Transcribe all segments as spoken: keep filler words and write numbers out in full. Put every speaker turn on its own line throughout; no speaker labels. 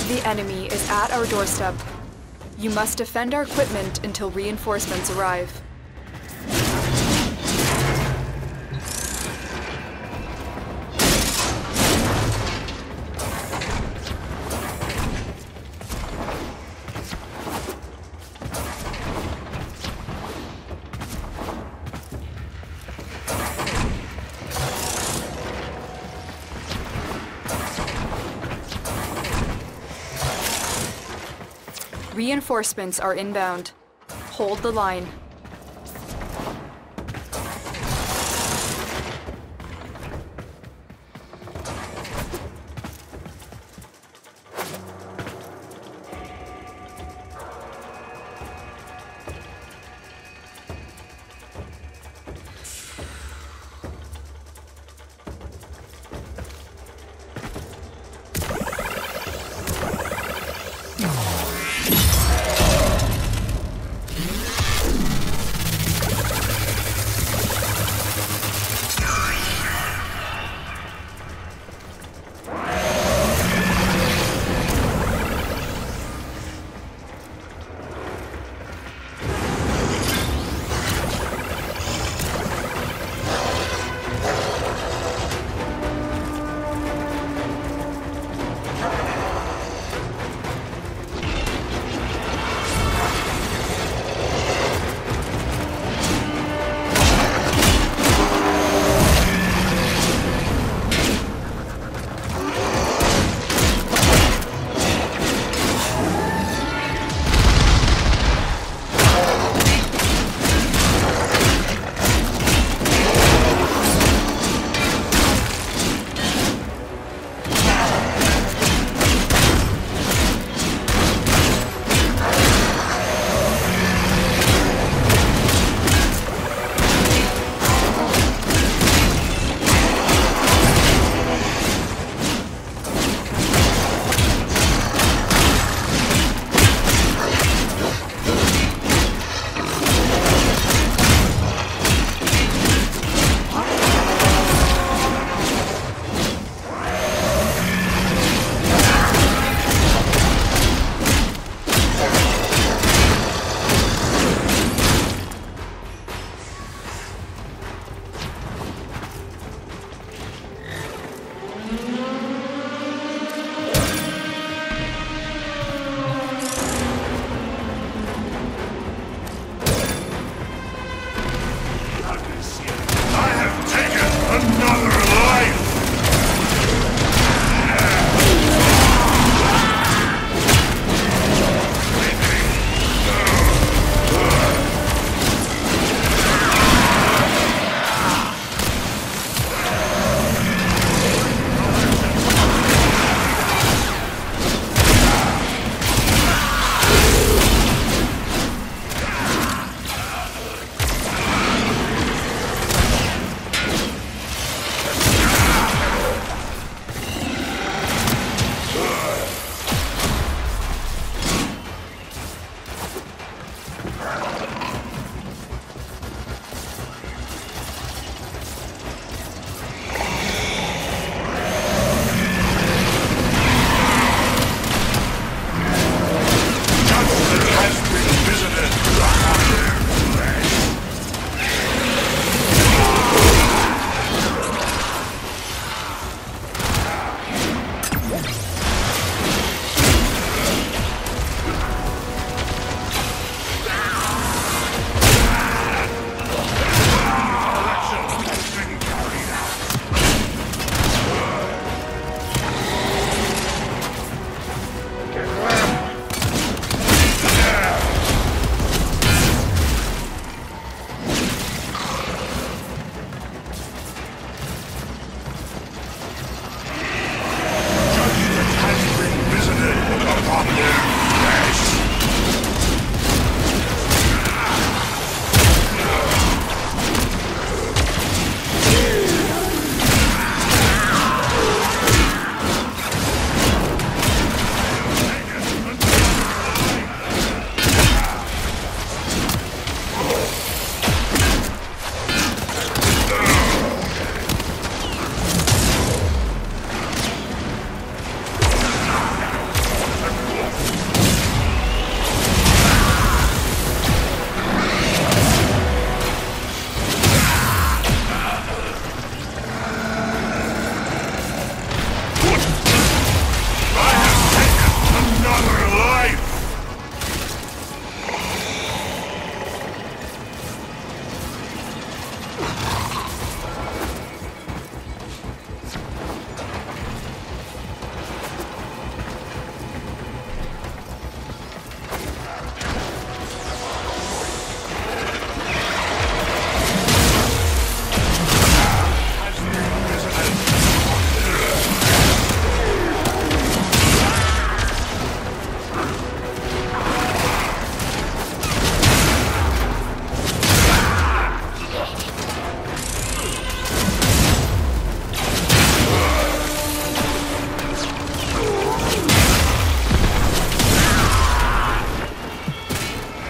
The enemy is at our doorstep. You must defend our equipment until reinforcements arrive. Reinforcements are inbound. Hold the line.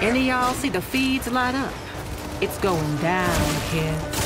Any of y'all see the feeds light up? It's going down, kids.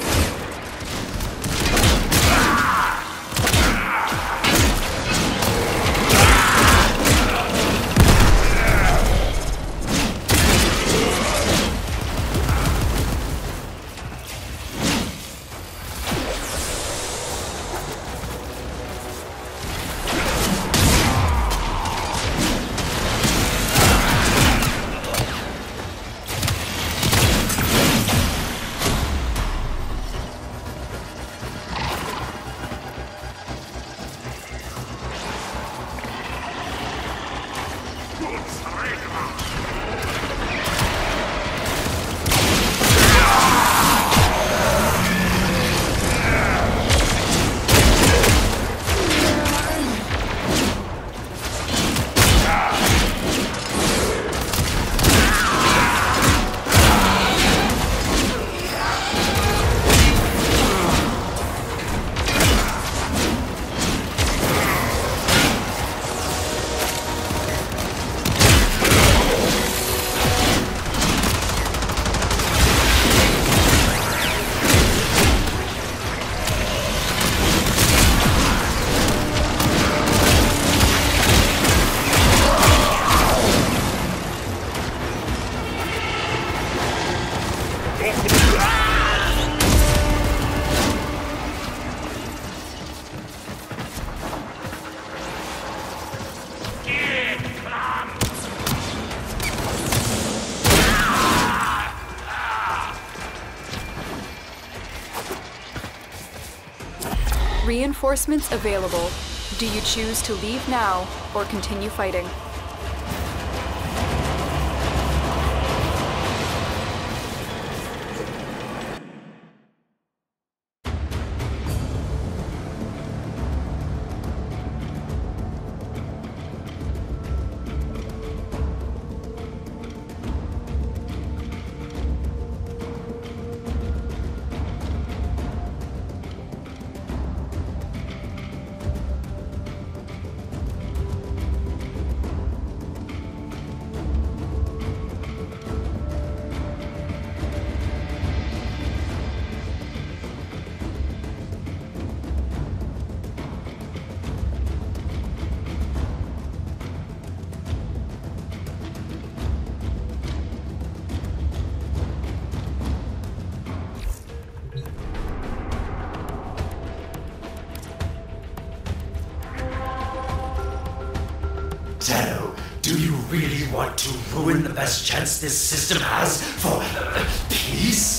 Reinforcements available. Do you choose to leave now or continue fighting?
Tenno, do you really want to ruin the best chance this system has for uh, peace?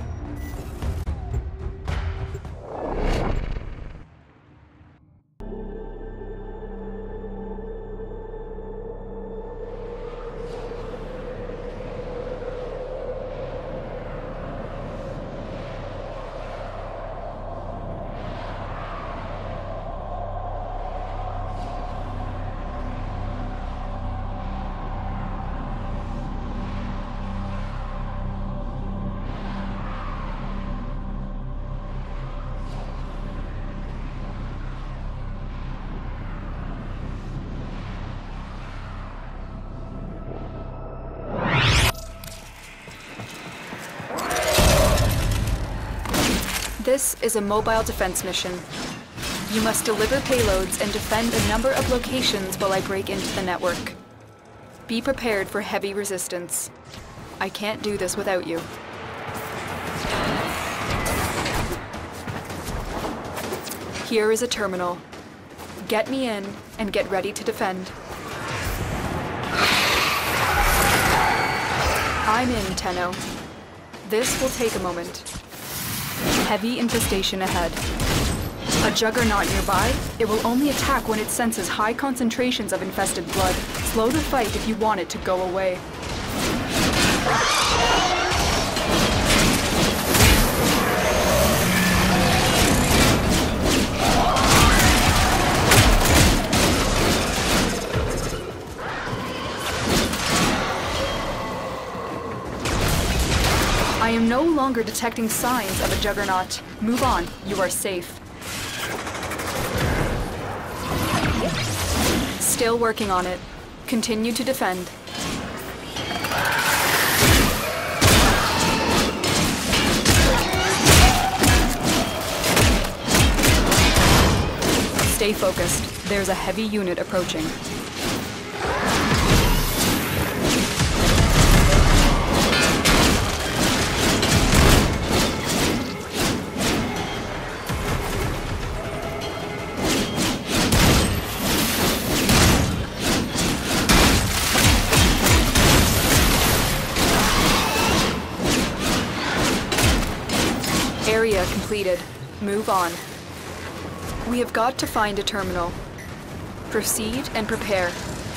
This is a mobile defense mission. You must deliver payloads and defend a number of locations while I break into the network. Be prepared for heavy resistance. I can't do this without you. Here is a terminal. Get me in and get ready to defend. I'm in, Tenno. This will take a moment. Heavy infestation ahead. A juggernaut nearby, it will only attack when it senses high concentrations of infested blood. Slow the fight if you want it to go away. I am no longer detecting signs of a juggernaut. Move on, you are safe. Still working on it. Continue to defend. Stay focused. There's a heavy unit approaching. Area completed. Move on. We have got to find a terminal. Proceed and prepare.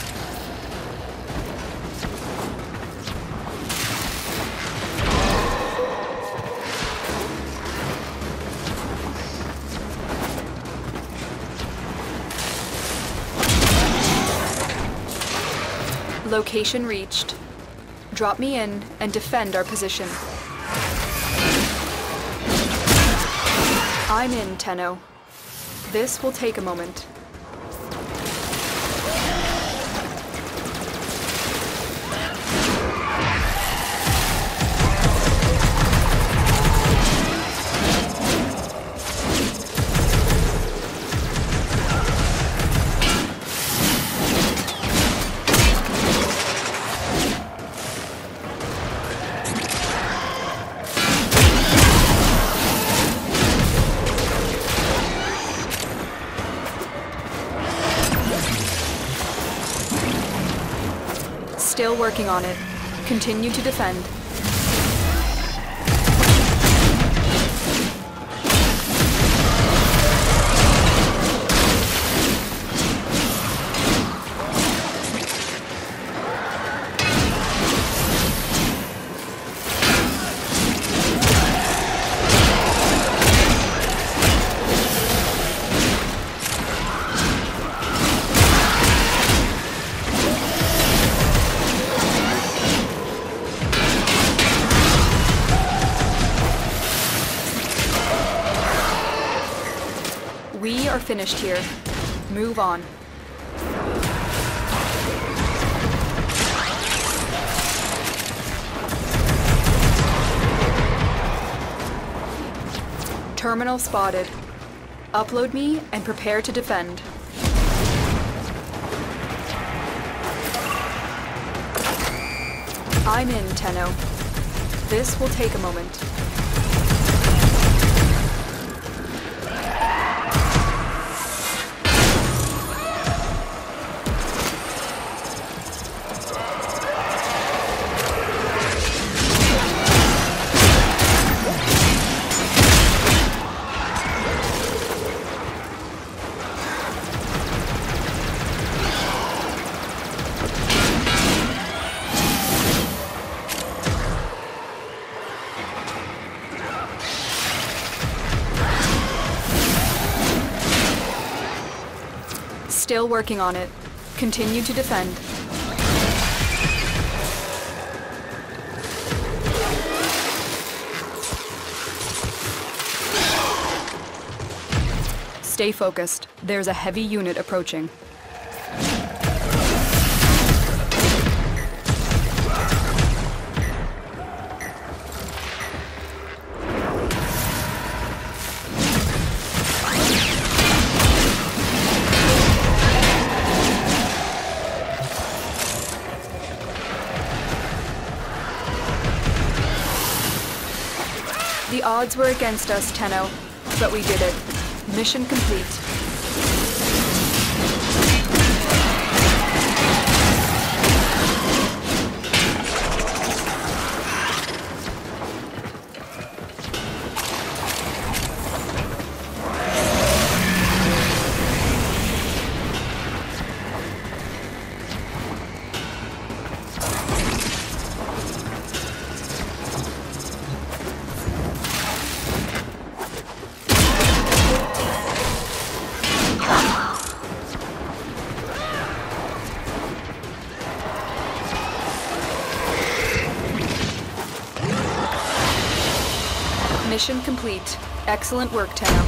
Location reached. Drop me in and defend our position. I'm in, Tenno. This will take a moment. Still working on it. Continue to defend. We are finished here. Move on. Terminal spotted. Upload me and prepare to defend. I'm in, Tenno. This will take a moment. Still working on it. Continue to defend. Stay focused. There's a heavy unit approaching. The odds were against us, Tenno, but we did it. Mission complete. Mission complete. Excellent work, Tenno.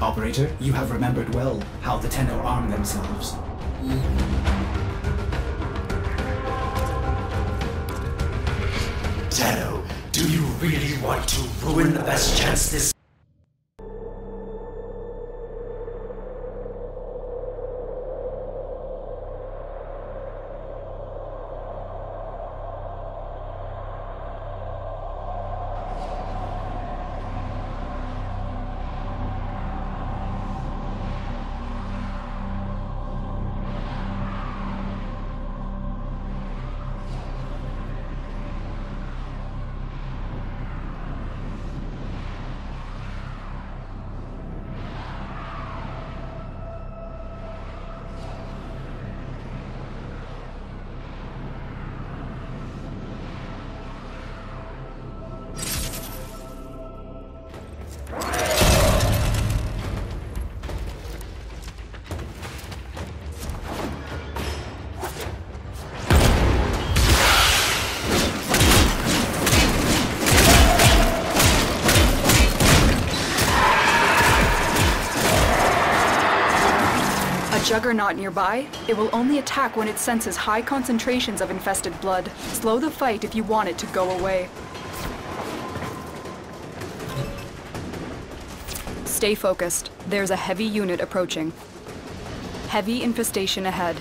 Operator, you have remembered well how the Tenno arm themselves.
Tenno, do you really want to ruin the best chance this...
Juggernaut nearby, it will only attack when it senses high concentrations of infested blood. Slow the fight if you want it to go away. Stay focused. There's a heavy unit approaching. Heavy infestation ahead.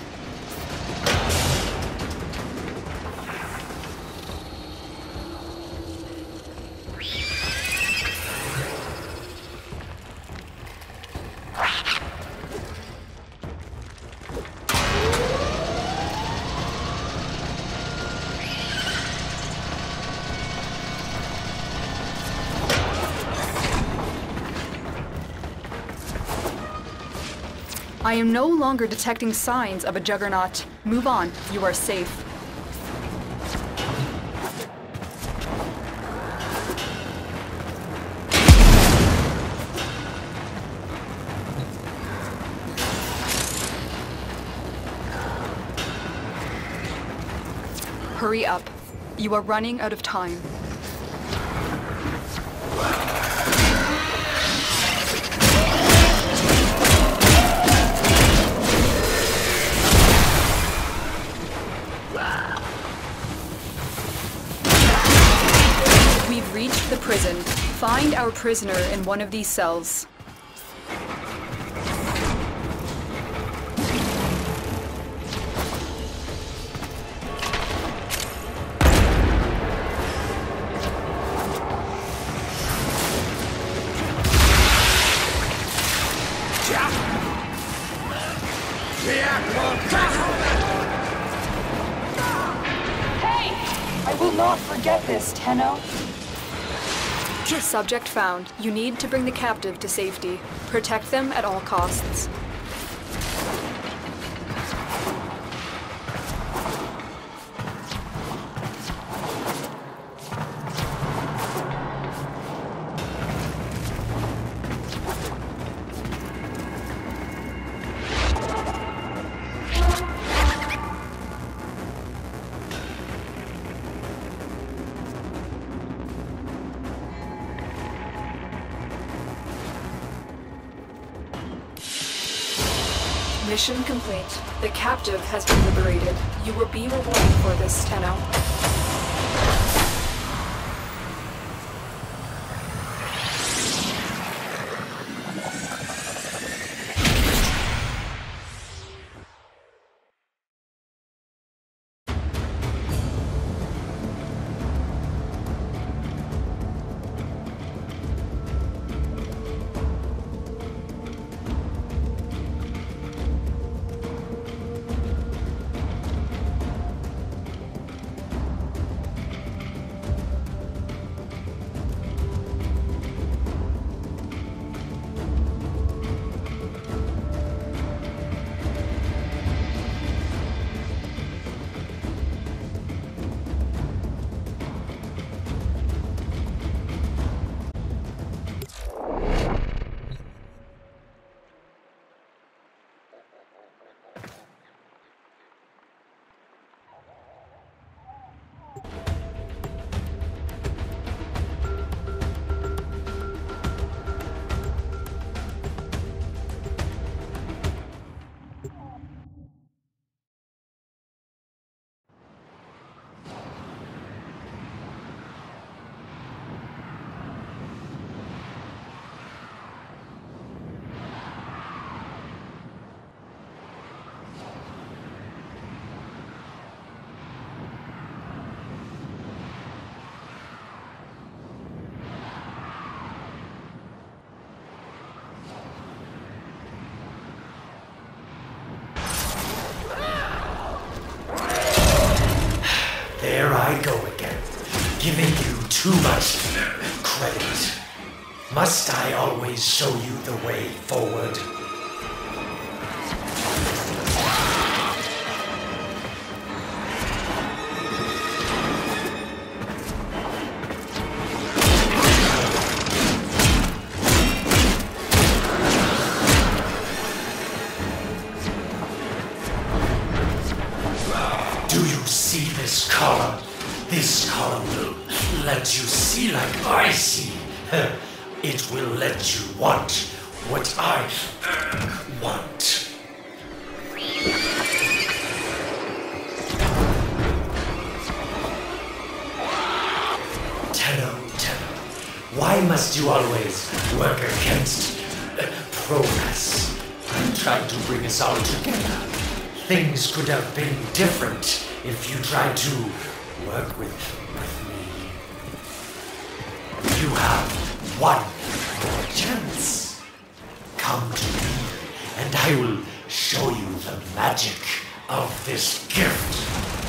I am no longer detecting signs of a Juggernaut. Move on, you are safe. Hurry up. You are running out of time. We've reached the prison. Find our prisoner in one of these cells.
Hey! I will not forget this, Tenno.
Subject found. You need to bring the captive to safety. Protect them at all costs. Mission complete. The captive has been liberated. You will be rewarded for this, Tenno.
giving you too much credit. Must I always show you the way forward? Do you see this color? This color will let you see like I see. It will let you want what I uh, want. Tenno, Tenno, why must you always work against uh, progress? I'm trying to bring us all together. Things could have been different if you tried to work with, with me. You have one more chance. Come to me, and I will show you the magic of this gift.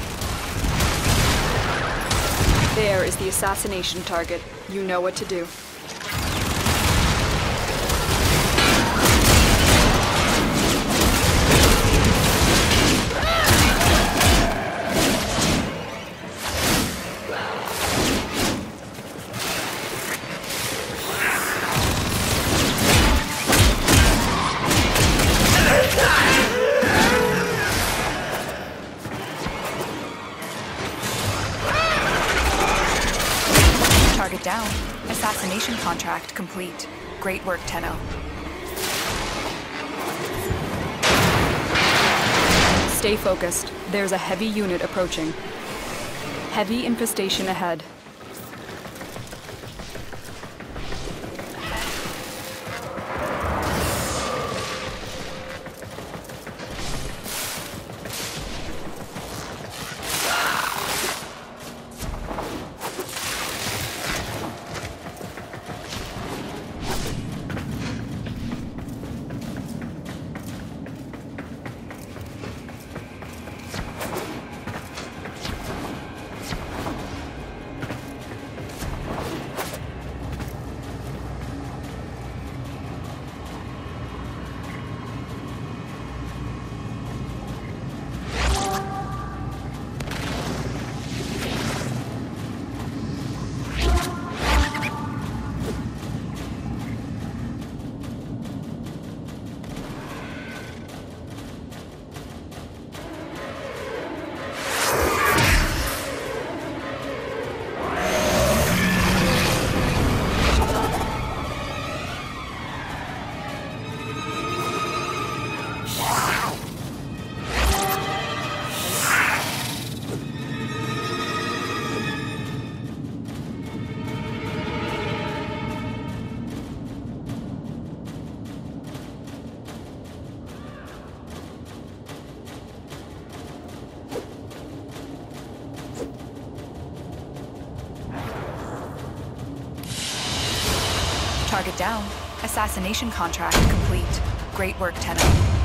There is the assassination target. You know what to do. Target down. Assassination contract complete. Great work, Tenno. Stay focused. There's a heavy unit approaching. Heavy infestation ahead. Target down. Assassination contract complete. Great work, Tenno.